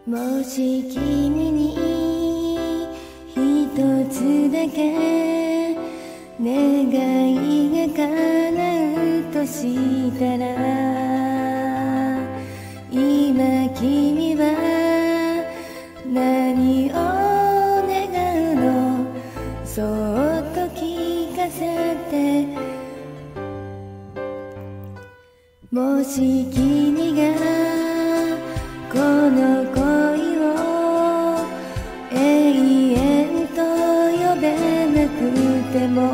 もし君に一つだけ願いが叶うとしたら、今君は何を願うの？そっと聞かせて。もし君がこの恋を永遠と呼べなくても、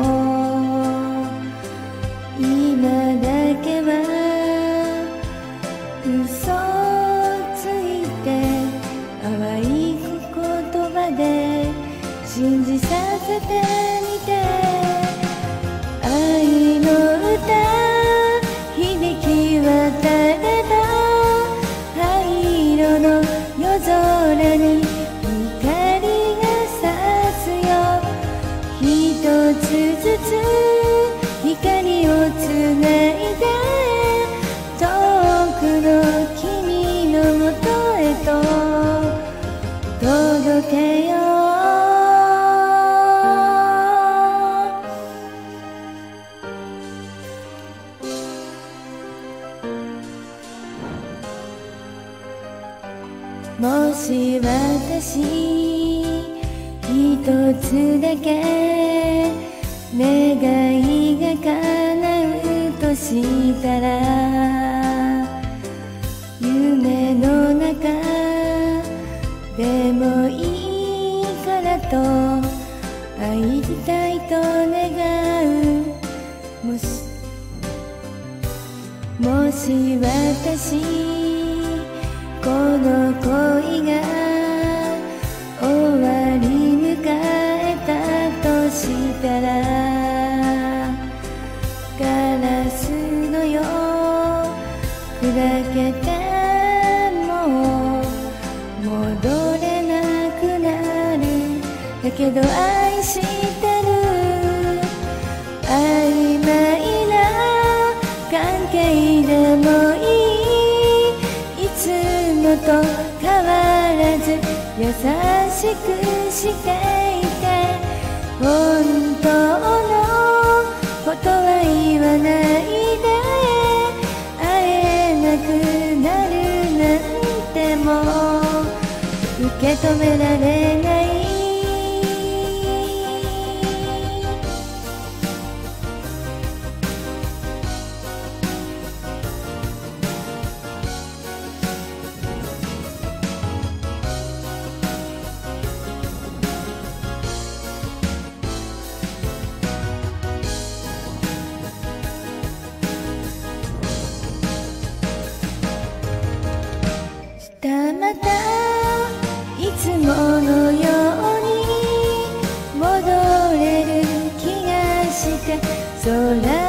今だけは嘘ついて淡い言葉で信じさせてみて。愛の歌響き渡れば灰色の夜空に光が差すよ。一つずつ光をつないで遠くの君のもとへと届けよう。もし私一つだけ願いが叶うとしたら、夢の中でもいいからと会いたいと願う。もし私この恋が終わり迎えたとしたら、ガラスのよ砕けても戻れなくなる。だけど愛してる。曖昧な関係でもいい。と変わらず優しくしていて、本当のことは言わないで会えなくなるなんてもう受け止められない。またいつものように戻れる気がして、空